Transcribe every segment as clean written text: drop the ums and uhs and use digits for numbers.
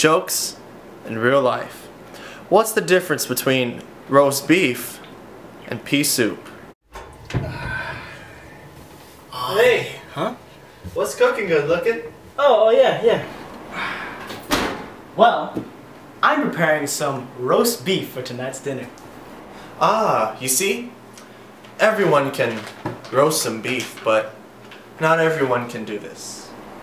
jokes in real life. What's the difference between roast beef and pea soup? Hey! Huh? What's cooking good looking? Oh yeah. Well, I'm preparing some roast beef for tonight's dinner. Ah, you see? Everyone can roast some beef, but not everyone can do this.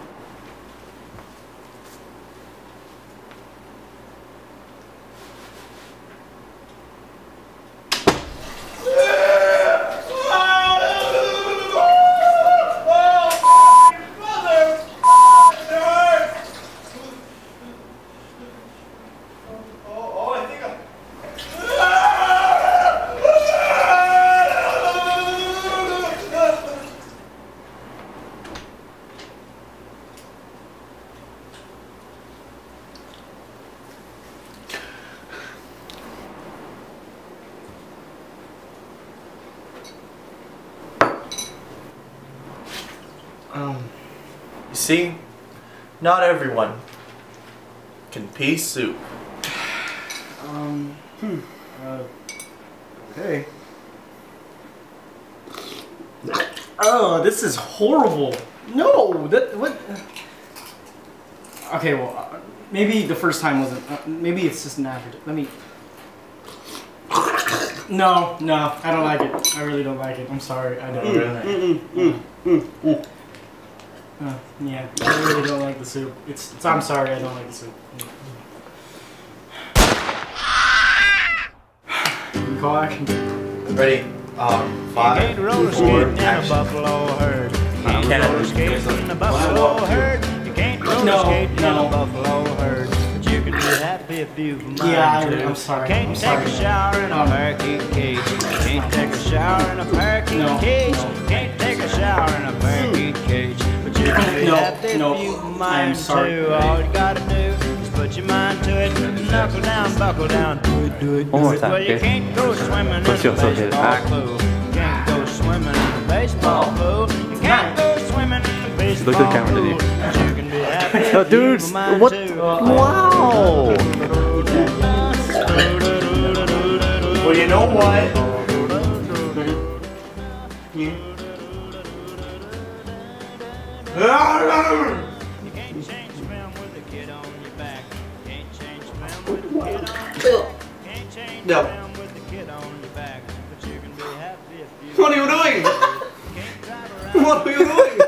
You see, not everyone can pea soup. Okay. Oh, this is horrible. No, what? Okay, well, maybe the first time wasn't. Maybe it's just an average. Let me. No, I don't like it. I really don't like it. I'm sorry. I don't really. Yeah, I really don't like the soup. I'm sorry, I don't like the soup. Call action. Ready? 5, 4, action. Buffalo herd. You can't roller skate in the buffalo herd. You can't roller skate in the buffalo herd. But you can be happy if you've mind to. I'm sorry. You can't take a shower in a parakeet cage. You can't take a shower in a parakeet cage. You can't take a shower in a parakeet cage. But you can be happy if you've mind to. All you gotta do is put your mind to it. Knuckle down, buckle down, do it. One more time, well, you can't go swimming in a baseball pool. You can't go swimming in a baseball pool. You can't go swimming in a baseball Look at the camera, pool. Diddy. But you can be happy if No, dude, you've mind what? to. Wow! Well, you know what? You can't change film with a kid on your back. Can't change film with a kid on your back. Can't change film with a kid on your back. But you can be happy if you. What are you doing? Can't drive around. What are you doing?